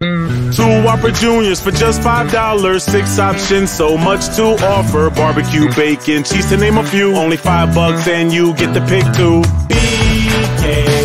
Two Whopper Juniors for just $5. 6 options, so much to offer. Barbecue, bacon, cheese to name a few. Only $5 and you get to pick two. BK.